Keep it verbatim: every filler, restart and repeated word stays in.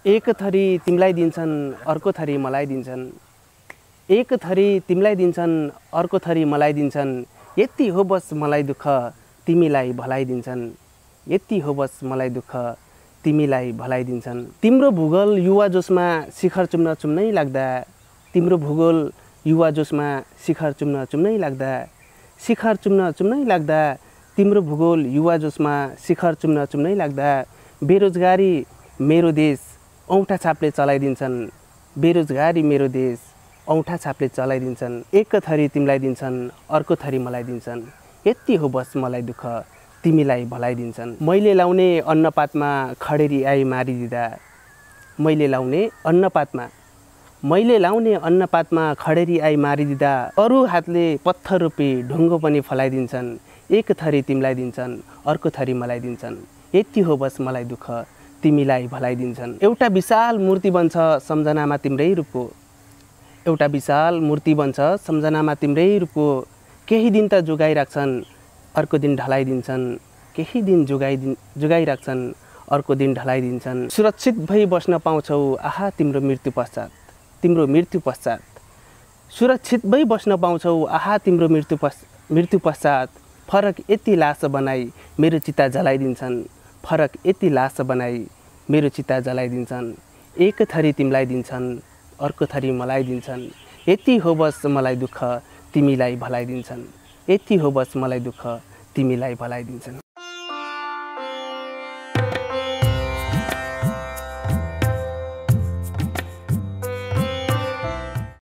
एक थरी तिमीलाई दिन्छन् अर्को थरी मलाई दिन्छन् एक थरी तिमीलाई दिन्छन् अर्को थरी मलाई दिन्छन् यति हो बस मलाई दुःख तिमीलाई भलाइ दिन्छन् यति हो बस मलाई दुःख तिमीलाई भलाइ दिन्छन् तिम्रो भूगोल युवा जोशमा शिखर चुम्न चुम्नै लाग्दा तिम्रो भूगोल युवा जोशमा शिखर चुम्न चुम्नै लाग्दा शिखर चुम्न चुम्नै लाग्दा तिम्रो भूगोल युवा जोशमा शिखर चुम्न चुम्नै लाग्दा बेरोजगारी मेरो देश औँठा छापले चलाइदिन्छन् बेरोजगारी मेरो देश औँठा छापले चलाइदिन्छन् एक थरी तिमीलाई दिन्छन् अर्को थरी मलाई दिन्छन् यति हो बस मलाई दुःख तिमीलाई भलाइ दिन्छन् मैले लाउने अन्नपातमा खडेरी आई मारिदिँदा मैले लाउने अन्नपातमा मैले लाउने अन्नपातमा खडेरी आई मारिदिँदा अरू हातले पत्थर रोपी ढुङ्गो पनि फलाइदिन्छन् एक थरी तिमीलाई दिन्छन् अर्को थरी मलाई दिन्छन् यति हो बस मलाई दुःख तिमीलाई भलाइ दिन्छन् एउटा विशाल मूर्ति बन्छ सम्झनामा तिम्रै रूपको एउटा विशाल मूर्ति बन्छ सम्झनामा तिम्रै रूपको केही दिन त जोगाइराख्छन् अर्को दिन ढलाइदिन्छन् केही दिन जोगाइ जोगाइराख्छन् अर्को दिन ढलाइदिन्छन् सुरक्षित भई बस्न पाउँछौ आहा तिम्रो मृत्यु पश्चात तिम्रो मृत्यु पश्चात सुरक्षित भई बस्न पाउँछौ आहा तिम्रो मृत्यु पश्चात मृत्यु पश्चात फरक यति लास बनाई मेरो चिता जलाइदिन्छन् फरक यति लास बनाई मेरो चिता जलाइदिन्छन् एक थरी तिमीलाई दिन्छन् अर्को थरी मलाई दिन्छन् यति हो बस मलाई दुःख तिमीलाई भलाइ दिन्छन् यति हो बस मलाई दुःख तिमीलाई भलाइ दिन्छन्।